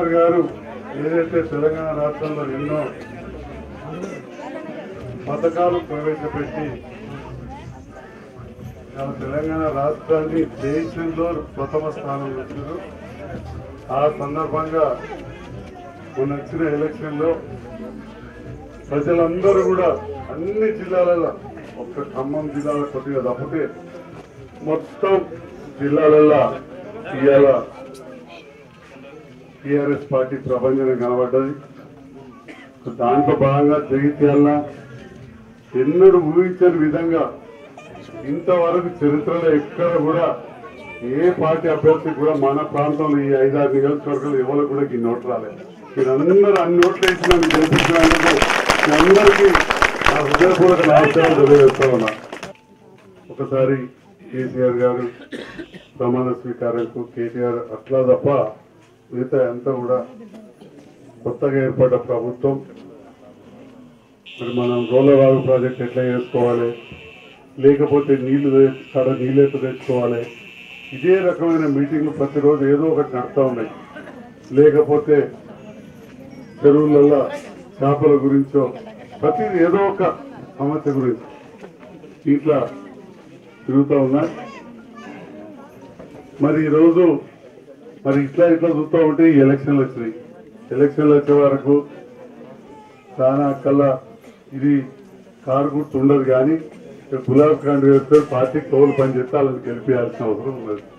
కేసీఆర్ గారు ఏదైతే తెలంగాణ రాష్ట్రంలో ఎన్నో పథకాలు ప్రవేశపెట్టి తెలంగాణ రాష్ట్రాన్ని దేశంలో ప్రథమ స్థానం వచ్చారు. ఆ సందర్భంగా మొన్న వచ్చిన ఎలక్షన్లో ప్రజలందరూ కూడా అన్ని జిల్లాలలో ఒక్క ఖమ్మం జిల్లాలో కొద్దిగా తప్పితే మొత్తం జిల్లాలలో ఇవాళ టీఆర్ఎస్ పార్టీ ప్రభంజనం కనబడ్డది. దాంట్లో భాగంగా జగిత్యాల ఎన్నడూ ఊహించని విధంగా ఇంతవరకు చరిత్రలో ఎక్కడ కూడా ఏ పార్టీ అభ్యర్థి కూడా మన ప్రాంతంలో ఈ 5-6 నియోజకవర్గాలు ఎవరు కూడా ఈ నోట్లు రాలేదు. మీరందరూ అన్ని నోట్లు వేసిన గెలిపించినందుకు మీ అందరికీ నా హృదయపూర్వక నమస్కారాలు తెలియజేస్తా ఉన్నా. ఒకసారి కేసీఆర్ గారు ప్రమాణ స్వీకారంకు కేటీఆర్ అట్లా తప్ప మిగతా అంతా కూడా కొత్తగా ఏర్పడ్డ ప్రభుత్వం. మరి మనం రోలవాగు ప్రాజెక్ట్ ఎట్లా చేసుకోవాలి, లేకపోతే నీళ్ళెట్టు తెచ్చుకోవాలి, ఇదే రకమైన మీటింగ్లు ప్రతిరోజు ఏదో ఒకటి నడుస్తూ ఉన్నాయి. లేకపోతే చెరువులలో చేపల గురించో ప్రతిదీ ఏదో ఒక సమస్య గురించి ఇట్లా తిరుగుతూ ఉన్నా. మరి ఈరోజు మరి ఇట్లా చూస్తూ ఉంటే ఈ ఎలక్షన్లు వచ్చినాయి. ఎలక్షన్లు వచ్చే వరకు చాలా కల్లా ఇది కారు గుర్తు ఉండదు, కానీ గులాబ్ కాండ్ వేస్తే పార్టీ తోలు పని చేస్తే వాళ్ళని గెలిపించాల్సిన అవసరం ఉన్నది.